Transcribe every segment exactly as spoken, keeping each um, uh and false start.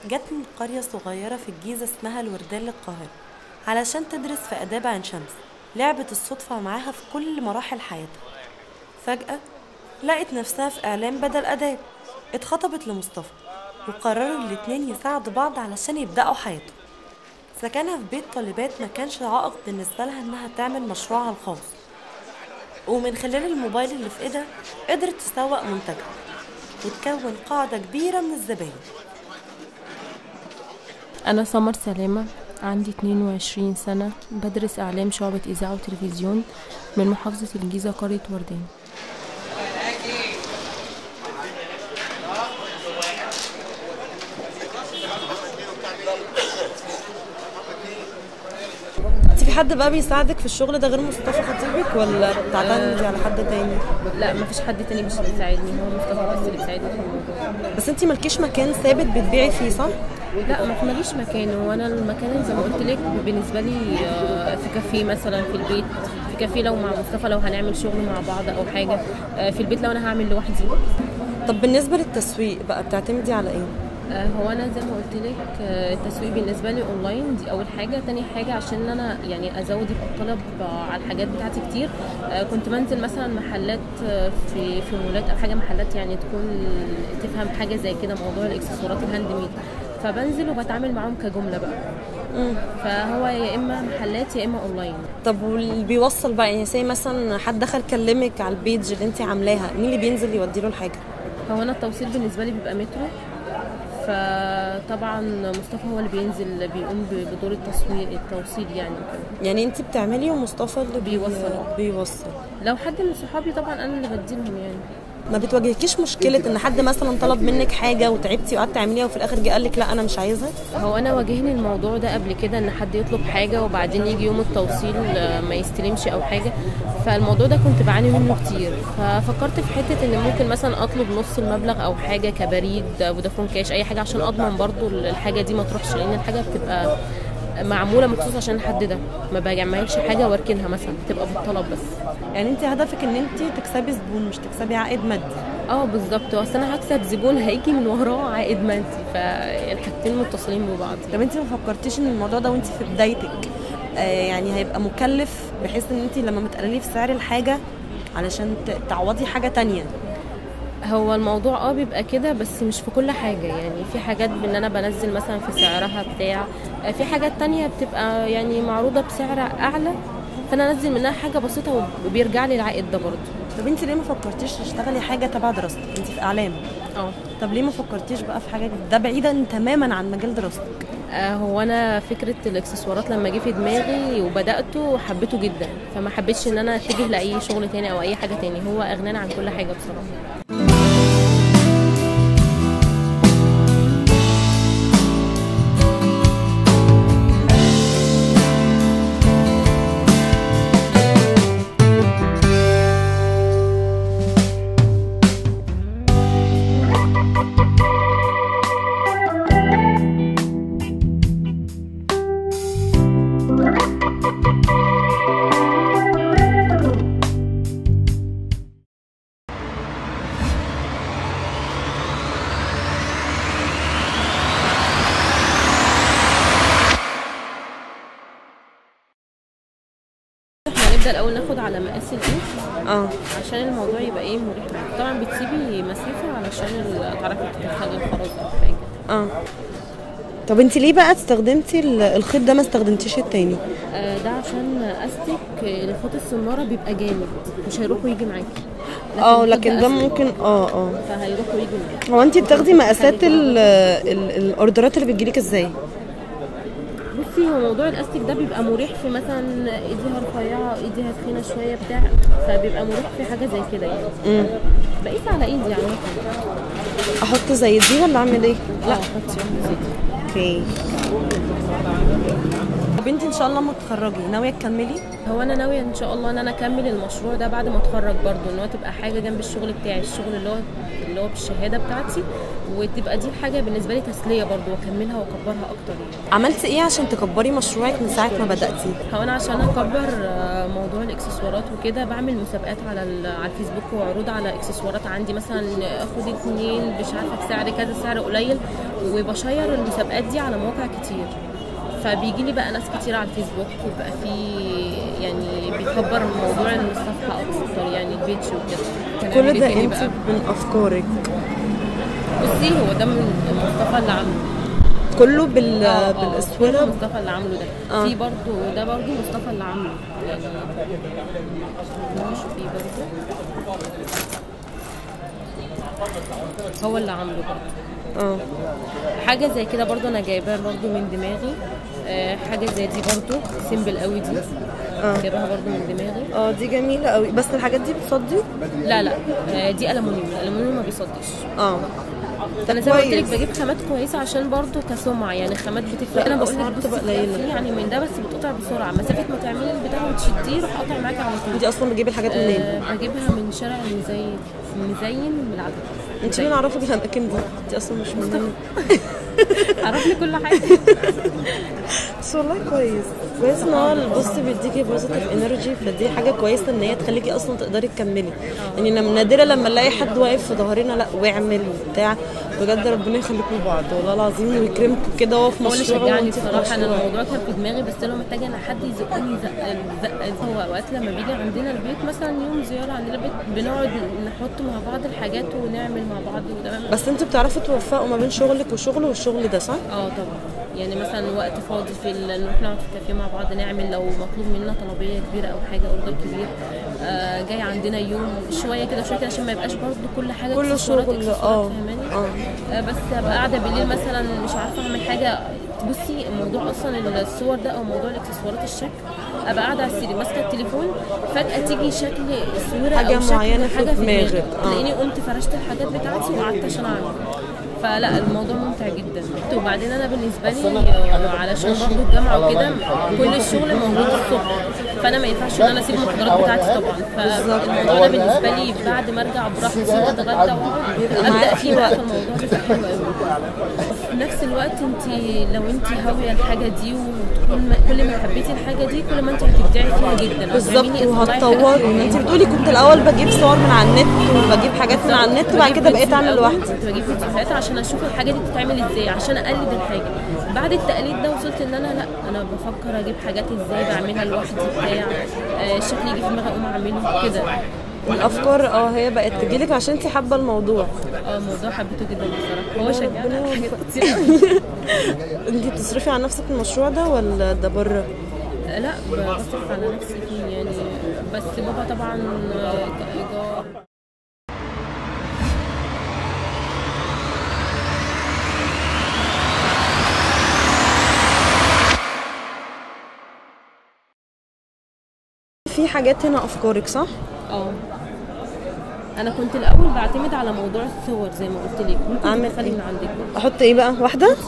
جت من قرية صغيرة في الجيزة اسمها الوردان للقاهرة علشان تدرس في آداب عين شمس. لعبت الصدفة معاها في كل مراحل حياتها. فجأة لقت نفسها في إعلام بدل آداب. اتخطبت لمصطفى وقرروا الاتنين يساعدوا بعض علشان يبدأوا حياتهم. سكنها في بيت طالبات ما كانش عائق بالنسبة لها إنها تعمل مشروعها الخاص، ومن خلال الموبايل اللي في إيدها قدرت تسوق منتجها وتكون قاعدة كبيرة من الزباين. أنا سمر سلامة، عندي اتنين وعشرين سنة، بدرس إعلام شعبة إذاعة وتلفزيون من محافظة الجيزة قرية وردان. انت في حد بقى بيساعدك في الشغل ده غير مصطفى خطيبك ولا بتعتمدي على حد تاني؟ لا، مفيش حد تاني مش بيساعدني، هو مصطفى بس اللي بيساعدني في الموضوع. بس انت مالكيش مكان ثابت بتبيعي فيه صح؟ لا، ما ماليش مكان، هو انا المكان زي ما قلت لك بالنسبه لي في كافيه مثلا، في البيت في كافيه لو مع مصطفى لو هنعمل شغل مع بعض او حاجه، في البيت لو انا هعمل لوحدي. طب بالنسبه للتسويق بقى بتعتمدي على ايه؟ هو انا زي ما قلت لك التسويق بالنسبه لي اونلاين، دي اول حاجه. تاني حاجه عشان انا يعني ازود الطلب على الحاجات بتاعتي كتير، كنت بنزل مثلا محلات في في مولات او حاجه، محلات يعني تكون تفهم حاجه زي كده، موضوع الاكسسوارات الهاند ميد، فبنزل وبتعامل معاهم كجمله بقى. امم فهو يا اما محلات يا اما اونلاين. طب واللي بيوصل بقى، يعني زي مثلا حد دخل كلمك على البيج اللي انت عاملاها، مين اللي بينزل يودي له الحاجه؟ هو انا التوصيل بالنسبه لي بيبقى مترو، فطبعا مصطفى هو اللي بينزل بيقوم بدور التسويق التوصيل يعني كده. يعني انت بتعملي ومصطفى اللي بيوصل بيوصل لو حد من صحابي طبعا انا اللي بديلهم. يعني ما بتواجهكيش مشكله ان حد مثلا طلب منك حاجه وتعبتي وقعدتي تعمليها وفي الاخر جه قال لك لا انا مش عايزها؟ هو انا واجهني الموضوع ده قبل كده، ان حد يطلب حاجه وبعدين يجي يوم التوصيل ما يستلمش او حاجه، فالموضوع ده كنت بعاني منه كتير. ففكرت في حته ان ممكن مثلا اطلب نص المبلغ او حاجه كبريد فودافون كاش اي حاجه، عشان اضمن برضو الحاجه دي ما تروحش، لان الحاجه بتبقى معموله مخصوص عشان الحد ده، ما بجمعش حاجه واركنها مثلا، بتبقى بالطلب بس. يعني انت هدفك ان انت تكسبي زبون مش تكسبي عائد مادي؟ اه بالظبط، اصل انا هكسب زبون هيجي من وراه عائد مادي، فالحاجتين متصلين ببعض. طب انت ما فكرتيش ان الموضوع ده وانت في بدايتك آه يعني هيبقى مكلف، بحيث ان انت لما متقللي في سعر الحاجه علشان تعوضي حاجه تانية؟ هو الموضوع اه بيبقى كده، بس مش في كل حاجه. يعني في حاجات بان انا بنزل مثلا في سعرها بتاع، في حاجات تانية بتبقى يعني معروضه بسعر اعلى، فانا انزل منها حاجه بسيطه وبيرجع لي العائد ده برضه. طب انت ليه ما فكرتيش تشتغلي حاجه تبع دراستك؟ انت في اعلام. اه طب ليه ما فكرتيش بقى في حاجه ده بعيدا تماما عن مجال دراستك؟ آه هو انا فكره الاكسسوارات لما جه في دماغي وبداته وحبيته جدا، فما حبيتش ان انا اتجه لاي شغل تاني او اي حاجه تاني، هو اغنانا عن كل حاجه بصراحه. نبدا الاول ناخد على مقاس الايد اه عشان الموضوع يبقى ايه مريح معاكي. طبعا بتسيبي مسافه علشان تعرفي تدخلي الخرز او حاجه. اه طب انت ليه بقى استخدمتي الخيط ده ما استخدمتيش التاني؟ آه ده عشان استك الخيط السماره بيبقى جامد مش هيروح ويجي معاكي. اه لكن ده ممكن اه اه فهيروح ويجي معاكي. هو انت بتاخدي مقاسات الاوردرات اللي بتجيلك ازاي؟ بصي، هو موضوع الاستيك ده بيبقى مريح في مثلا ايديها رفيعه ايديها تخينه شويه بتاع، فبيبقى مريح في حاجه زي كده يعني. امم بقيت على ايدي يعني. احط زي دي ولا اعمل ايه؟ لا حطي زي دي. اوكي. طب انت ان شاء الله لما تتخرجي ناويه تكملي؟ هو انا ناويه ان شاء الله ان انا اكمل المشروع ده بعد ما اتخرج برضو، ان هو تبقى حاجه جنب الشغل بتاعي، الشغل اللي هو اللي هو بالشهاده بتاعتي، وتبقى دي حاجه بالنسبه لي تسليه برضو واكملها واكبرها اكتر يعني. عملتي ايه عشان تكبري مشروعك من ساعه ما بداتي؟ هو انا عشان اكبر موضوع الاكسسوارات وكده بعمل مسابقات على على الفيسبوك وعروض على اكسسوارات عندي، مثلا اخد اتنين مش عارفه بسعر كذا، سعر قليل، وبشير المسابقات دي على مواقع كتير، فبيجي لي بقى ناس كتير على الفيسبوك، وبقى في يعني بيكبر موضوع الصفحه اكتر يعني البيج وكده. كل ده انت من افكارك؟ بصي هو ده من مصطفى اللي عامله كله بال آه بالاسوره. آه مصطفى اللي عامله ده. آه. في برضه ده برضه مصطفى اللي عامله يعني، شوفي برضه هو اللي عامله برضه. اه حاجه زي كده برضه انا جايباها برضه من دماغي. آه حاجه زي دي برضه سيمبل قوي دي، اه جايباها برضه من دماغي. اه دي جميله قوي، بس الحاجات دي بتصدي؟ لا لا آه دي ألمونيوم، الألمونيوم ما بيصديش. اه انا زي ما قلت لك بجيب خامات كويسه عشان برضو كسمعه، يعني خامات بتفرق. انا بقول لك بتبقى قليله يعني من ده، بس بتقطع بسرعه، مسافه ما تعملي البتاع وتشديه يروح قاطع معاكي على طول. انت اصلا بتجيبي الحاجات منين؟ أه بجيبها من شارع المزين، مزين من العدد. انت مين عرفك الاماكن دي؟ انت اصلا مش من هنا. عرفني كل حاجه. بس والله كويس كويس ان هو البوست بيديكي بوزيتيف انرجي، فدي حاجه كويسه ان هي تخليكي اصلا تقدري تكملي. يعني نادره لما نلاقي حد واقف في ظهرنا لا واعمل وبتاع، بجد ربنا يخليكم لبعض والله العظيم ويكرمكم كده وهو في مشروع. هو اللي شجعني بصراحه، انا الموضوع كان في دماغي بس انا محتاجه ان حد يزقني زق زق. هو اوقات لما بيجي عندنا البيت مثلا يوم زياره عندنا البيت بنقعد نحط مع بعض الحاجات ونعمل مع بعض وده. بس انت بتعرفي توفقوا ما بين شغلك وشغل والشغل ده صح؟ اه طبعا، يعني مثلا وقت فاضي في نروح نقعد في الكافيه مع بعض نعمل، لو مطلوب مننا طلبيه كبيره او حاجه اوردر كبير آه جاي عندنا يوم شويه كده شويه كده عشان ما يبقاش برضه كل حاجه كل شغل. اه آه بس ابقى قاعده بالليل مثلا مش عارفه اعمل حاجه. بصي الموضوع اصلا الصور ده او موضوع الاكسسوارات الشكل، ابقى قاعده على السرير ماسكه التليفون فجاه تيجي شكل صوره حاجه او شكل معينه حاجه في دماغي، اه تلاقيني قمت فرشت الحاجات بتاعتي وقعدت عشان اعمل. فلا الموضوع ممتع جدا. وبعدين انا بالنسبه لي علشان برضه الجامعه وكده كل الشغل موجود الصبح، فانا ما ينفعش ان انا اسيب المحاضرات بتاعتي طبعا، فالموضوع ده بالنسبه لي بعد ما ارجع براحتي اتغدى واقعد ابدا فيه بقى. الموضوع ده حلو قوي. في نفس الوقت انت لو انت هاويه الحاجه دي وتكون كل ما حبيتي الحاجه دي كل ما انت هتبدعي فيها جدا بالظبط وهتطوري. انت بتقولي كنت الاول بجيب صور من على النت وبجيب حاجات من على النت وبعد كده بقيت اعمل لوحدي. كنت بجيب فيديوهات عشان اشوف الحاجه دي بتتعمل ازاي عشان اقلد الحاجه. بعد التقليد ده وصلت ان انا لا انا بفكر اجيب حاجات ازاي بعملها لوحدي بتاع آه الشكل يجي في دماغي اقوم اعمله كده. الافكار اه هي بقت تجيلك عشان انت حابه الموضوع. اه الموضوع حبيته جدا بصراحه، هو شجعني على حاجات كتير. انت بتصرفي على نفسك المشروع ده ولا ده بره؟ لا بصرف على نفسي فيه يعني، بس بابا طبعا كايجار. في حاجات هنا افكارك صح؟ اه انا كنت الاول بعتمد على موضوع الصور زي ما قلت لك، ممكن اعمل تدخلي من عندك. احط ايه بقى واحده؟ اه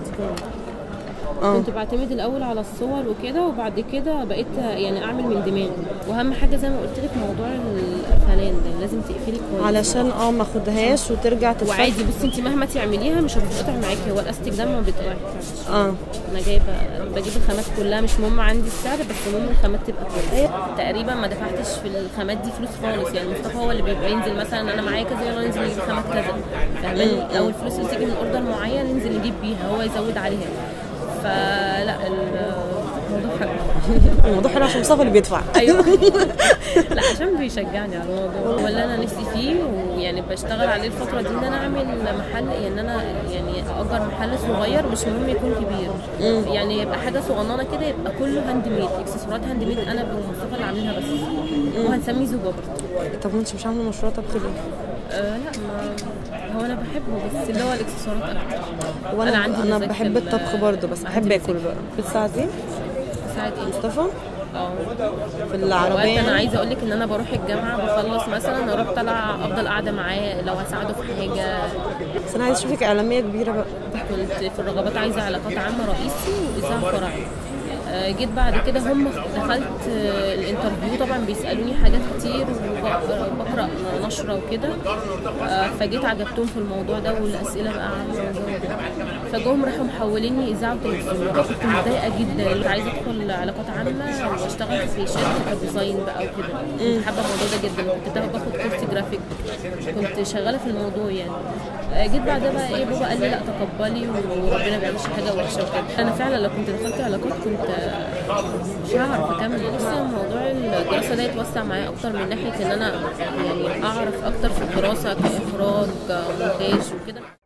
كنت بعتمد الاول على الصور وكده، وبعد كده بقيت يعني اعمل من دماغي. واهم حاجه زي ما قلت لك موضوع الفلان ده لازم تقفلي كويس علشان اه ما اخدهاش وترجع تتفك. وعادي بصي انت مهما تعمليها مش هتتقطع معاكي، هو الاستيك ده ما بيتقطعش. اه انا جايبه بجيب الخامات كلها، مش مهم عندي السعر بس مهم الخامات تبقى كويسه. تقريبا ما دفعتش في الخامات دي فلوس خالص، يعني مصطفى هو اللي بيبقى ينزل مثلا انا معايا كذا يلا ننزل نجيب خامات كذا، فاهماني؟ او الفلوس اللي تيجي من اوردر معين ننزل نجيب بيها هو يزود عليها. فلا الموضوع حلو. الموضوع حلو عشان مصطفى اللي بيدفع. ايوه لا عشان بيشجعني على الموضوع، ولا انا نفسي فيه ويعني بشتغل عليه الفتره دي ان انا اعمل محل، يعني انا يعني اجر محل صغير مش مهم يكون كبير، مم. يعني يبقى حاجه صغننه كده يبقى كله هاند ميد، اكسسوارات هاند ميد انا ومصطفى اللي عاملينها بس، مم. وهنسميه زوجة برضه. طب وانت مش عامله مشروع طبخ ليه؟ آه لا ما هو انا بحبه بس اللي هو الاكسسوارات اكتر. وانا عندي انا بحب الطبخ برضه بس بحب اكل بقى. بتساعدي؟ بساعد ايه؟ مصطفى؟ اه في العربيه. انا عايزه اقول لك ان انا بروح الجامعه بخلص مثلا اروح طالعه افضل قاعده معاه لو هساعده في حاجه. بس انا عايزه اشوفك اعلاميه كبيره بقى. كنت في الرغبات عايزه علاقات عامه رئيسي واذاعه فرعي. جيت بعد كده هم دخلت الانترفيو، طبعا بيسالوني حاجات كتير وبقرا نشره وكده، فجيت عجبتهم في الموضوع ده والاسئله بقى عامه والجو ده، فجوهم راحوا محوليني اذاعه وتلفزيون. كنت متضايقه جدا، اللي عايزه ادخل علاقات عامه واشتغل في شركه ديزاين بقى وكده، كنت حابه الموضوع ده جدا، كنت باخد كورس جرافيك، كنت شغاله في الموضوع يعني. جيت بعدها بقى ايه، بابا قال لي لا تقبلي وربنا ما بيعملش حاجه وحشه وكده. انا فعلا لو كنت دخلت علاقات كنت مش هعرف اكمل. بس موضوع الدراسه ده يتوسع معايا اكتر من ناحيه ان انا يعني اعرف اكتر في الدراسه كاخراج كمونتاج وكده.